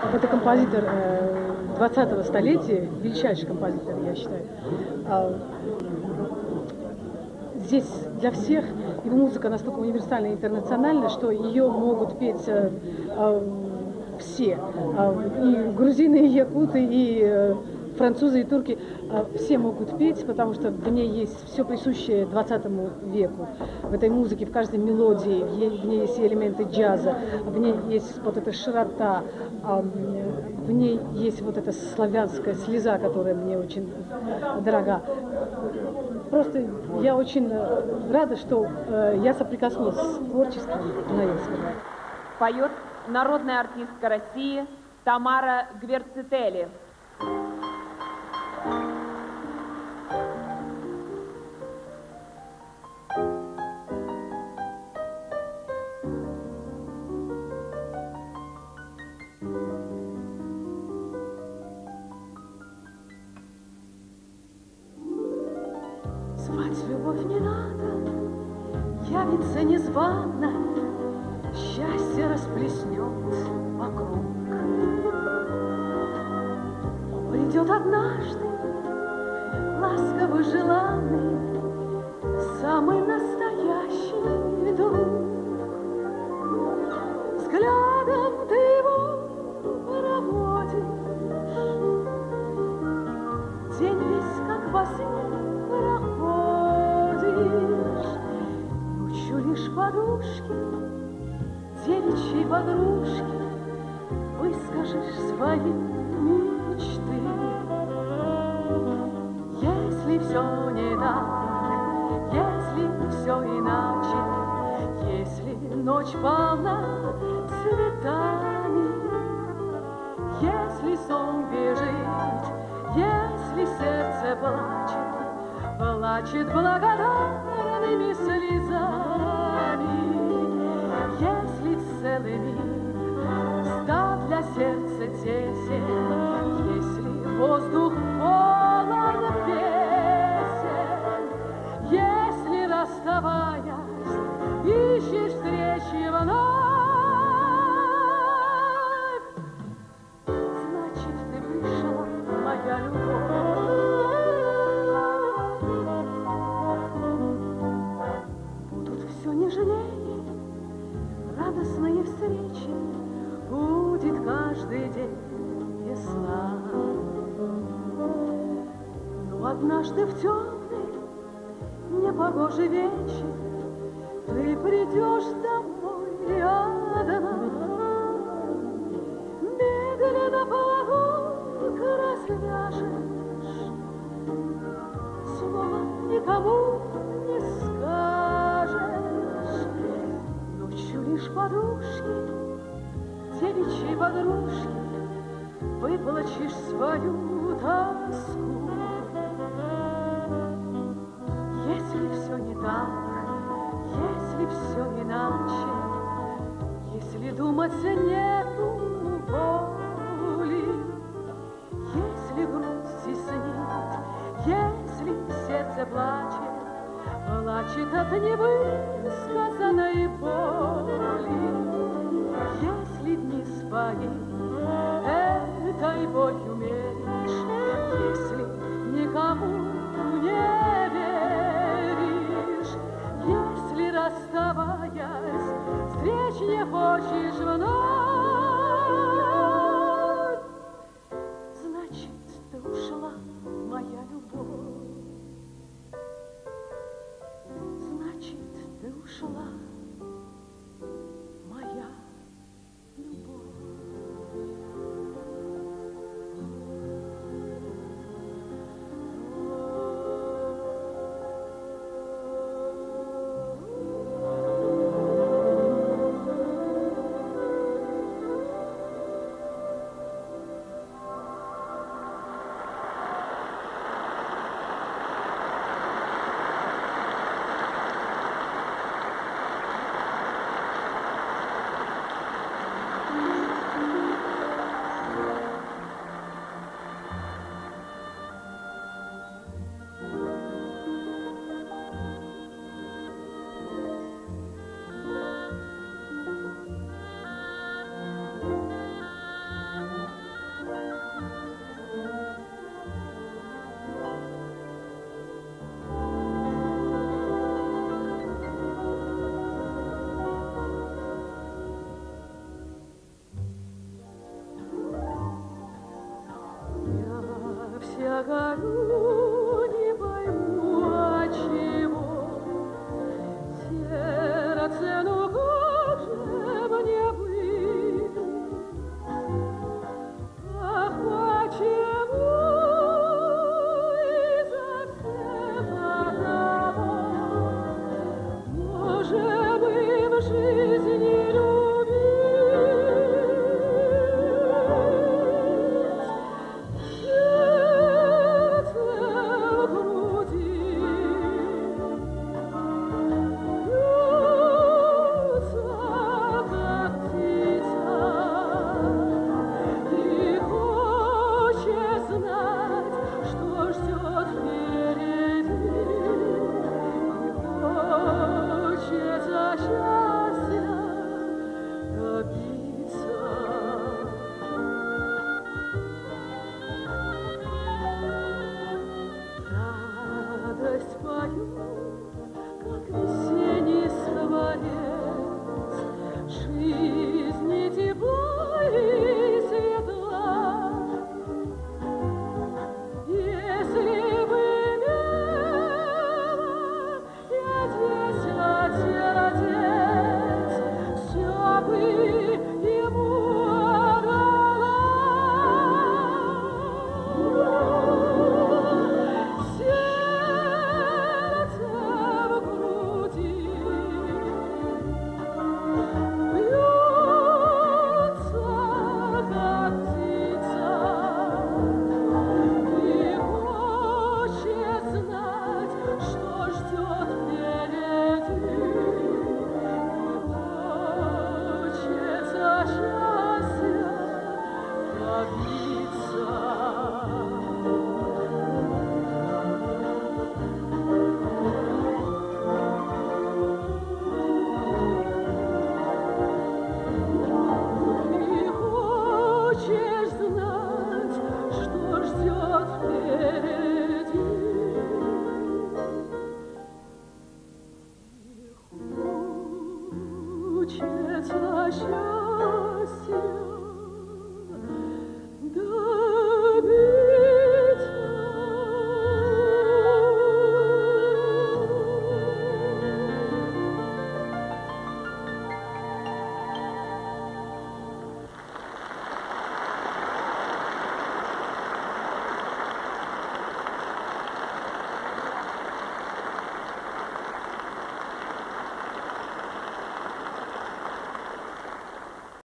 Это композитор 20-го столетия, величайший композитор, я считаю. Здесь для всех его музыка настолько универсальна и интернациональна, что ее могут петь все. И грузины, и якуты, и французы, и турки. Все могут петь, потому что в ней есть все присущее 20 веку. В этой музыке, в каждой мелодии, в ней есть элементы джаза, в ней есть вот эта широта, в ней есть вот эта славянская слеза, которая мне очень дорога. Просто я очень рада, что я соприкоснулась с творчеством Наевского. Поет народная артистка России Тамара Гверцители. Звать любовь не надо, явится незвано, счастье расплеснет вокруг. Придет однажды ласково желанный, самый настоящий друг. Взглядом ты его проводишь, день весь как во сне проходишь. Ночью лишь подушки, девичьей подружки, выскажешь свои мечты. Если все не так, если все иначе, если ночь полна цветами, если сон бежит, если сердце плачет, плачет благодарными слезами, если целый мир став для сердца тесен, если воздух полон песен, если, расставаясь, ищешь встречи вновь, значит, ты вышла, моя любовь. Будут все нежнее, радостные встречи, будет каждый день весна. Но однажды в темный, непогожий вечер ты придешь домой одна, медленно платок развяжешь, слова никому не скажешь. Ночью лишь подушки, девичьей подружки, выплачешь свою тоску. Если все не так, если все иначе, если думать нету воли, если грусть теснит, если сердце плачет, плачет от невысказанной боли, если дни свои этой болью меришь, если никому не веришь, если, расставаясь, встреч не хочешь вновь, значит, ты ушла, моя любовь. Значит, ты ушла, моя любовь. горю.